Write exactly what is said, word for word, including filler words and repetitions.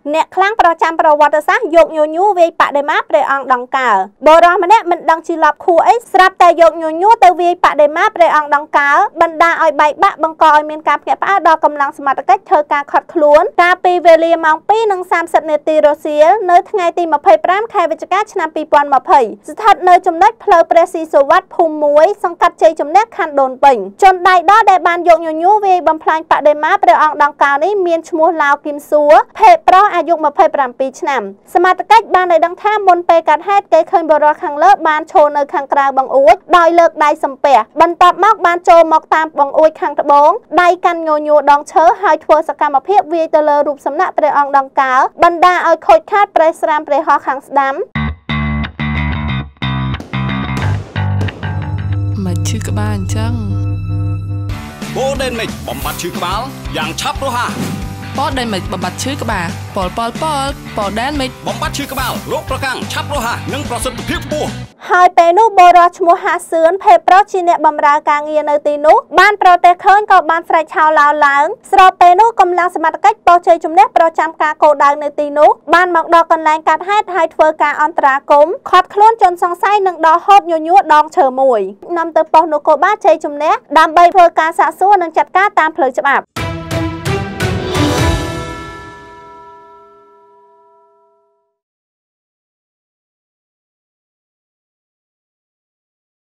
អ្នកខ្លាំងប្រចាំប្រវត្តិសាស្ត្រយកញញួរវាយបដិមាព្រះអង្គដង្កើបរោះម្នាក់មិនដឹងជាលប់ខួអីស្រាប់តែយកញញួរទៅវាយបដិមាព្រះអង្គដង្កើបណ្ដាឲ្យបែកបាក់បង្កឲ្យមានការភ្ញាក់ផ្អើលដល់កម្លាំងសមត្ថកិច្ចធ្វើការខត់ខ្លួនកាលពីវេលាម៉ោង ពីរ និង សាមសិប នាទីរសៀលនៅថ្ងៃទី ម្ភៃប្រាំ ខែវិច្ឆិកា ឆ្នាំ ពីរពាន់ម្ភៃ ស្ថិតនៅចំណុចផ្លូវព្រះស៊ីសុវត្ថិភូមិមួយសង្កាត់ជ័យជំនះខណ្ឌដូនពេញជនដៃដល់ដែលបានយកញញួរវាយបំផ្លាញបដិមាព្រះអង្គដង្កើនេះមានឈ្មោះឡាវគឹមសួរភេទប្រុសអាយុ ម្ភៃប្រាំពីរ ឆ្នាំសមត្ថកិច្ចបានឲ្យដឹងថាមុនពេលកាត់ហេតុគេឃើញបុរសខាងលើបានឈរនៅខាងក្រៅបង្អួចដោយលើកដៃសំពះបន្ទាប់មកបានចូលមកតាមបង្អួចខាងត្បូងដៃកាន់ញញួរដងឈើហើយធ្វើសកម្មភាពវាយទៅលើរូបសំណាកព្រះអង្គដង្កើបណ្ដាឲ្យខូចខាតប្រេះស្រាមប្រេះហោះខាងស្ដាំមកឈឺក្បាលអញ្ចឹងបូដេនមិចបំបត្តិឈឺក្បាលយ៉ាងឆាប់រហ័សប៉ដេនមិចបំបត្តិឈឺក្បាលប៉លប៉លប៉លប៉ដេនមិចបំបត្តិឈឺក្បាលរោគប្រកាំងឆាប់រហ័សនិងប្រសិទ្ធភាពខ្ពស់ហើយពេលនោះបរោះឈ្មោះហាសឿនភេទប្រុសជាអ្នកបម្រើការងារនៅទីនោះបានប្រទះឃើញក៏បានស្រែកឆោឡោឡើងស្របពេលនោះកម្លាំងសមត្ថកិច្ចប៉ុស្តិ៍ជ័យជំនះប្រចាំការគោលដៅនៅទីនោះបានមកដល់កន្លែងកាត់ហេតុហើយធ្វើការអន្តរាគមន៍ឃាត់ខ្លួនជនសង្ស័យនិងដកហូតញញួរដងឈើមួយនាំទៅប៉ុស្តិ៍នគរបាលជ័យជំនះដើម្បីធ្វើការសាកសួរនិងចាត់ការតាមផ្លូវច្បាប់